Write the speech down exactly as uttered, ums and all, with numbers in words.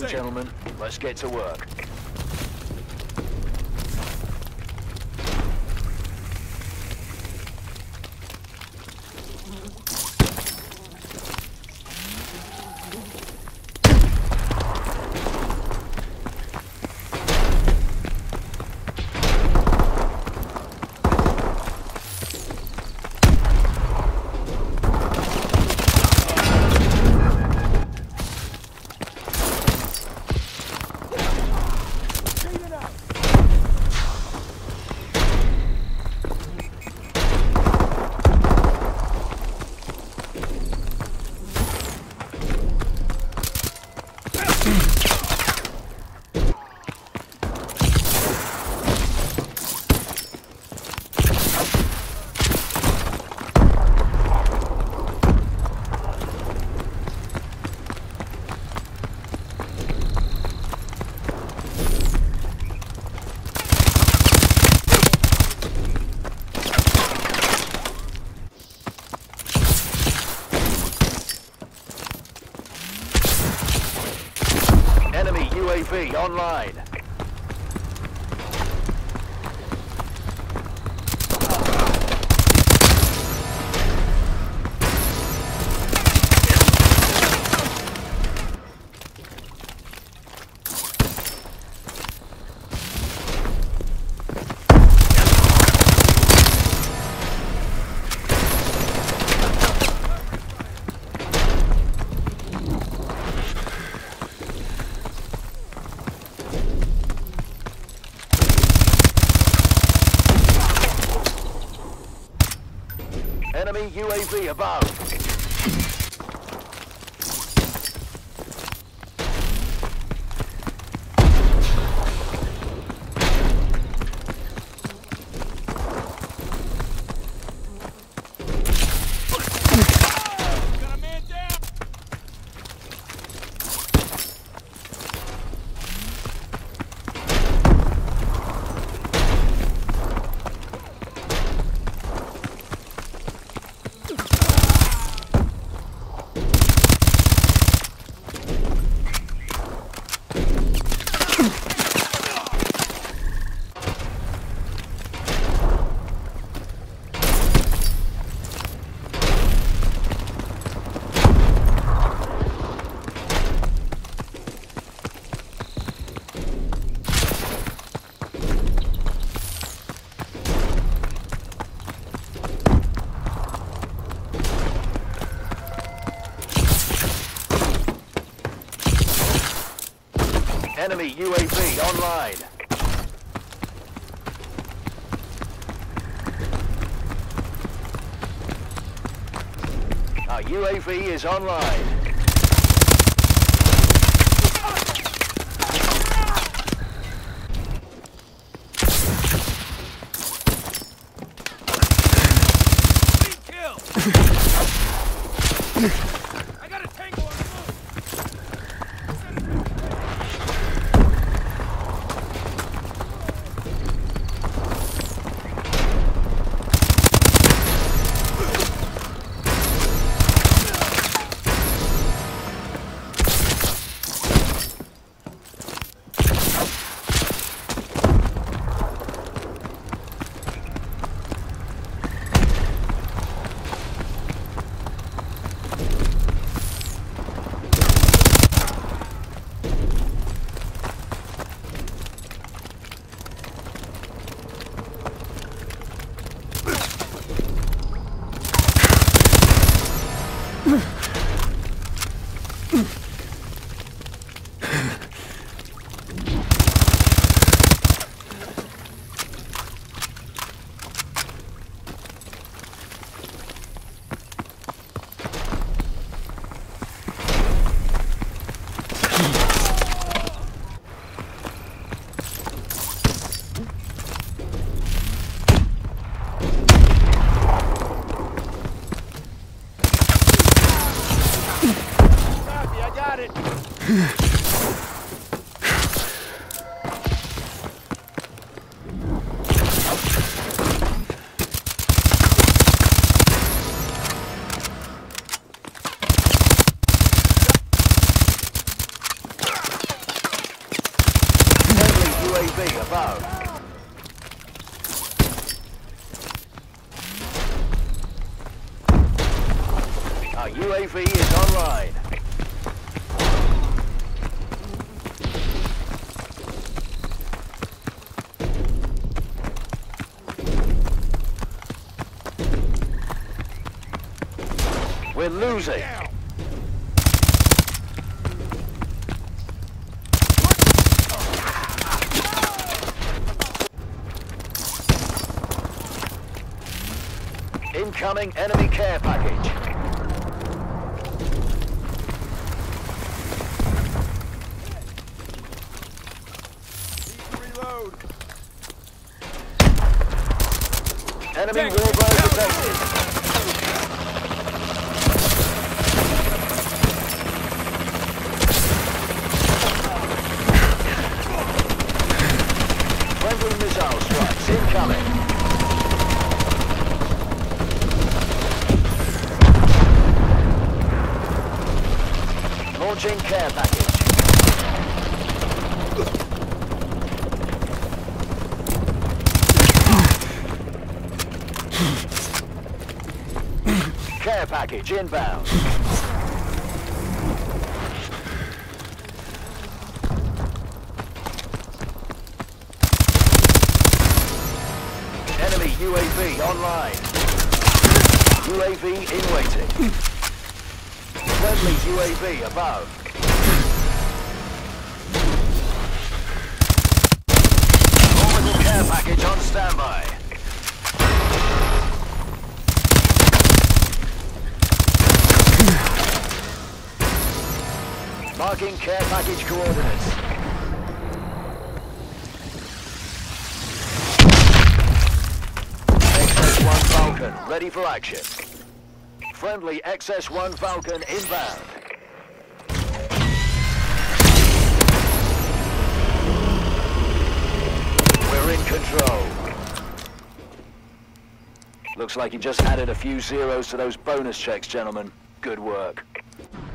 and gentlemen, let's get to work. Enemy U A V online. Enemy U A V above. Enemy U A V online. Our U A V is online. I got a tango on the move! V above. Our U A V is online. We're losing. Incoming enemy care package. Reload. Enemy warbird detected. Friendly missile strikes incoming. Launching care package. Care package inbound. Enemy U A V online. U A V in waiting. Friendly U A V above. Orbital care package on standby. Marking care package coordinates. X S one Falcon ready for action. Friendly X S one Falcon inbound. We're in control. Looks like you just added a few zeros to those bonus checks, gentlemen. Good work.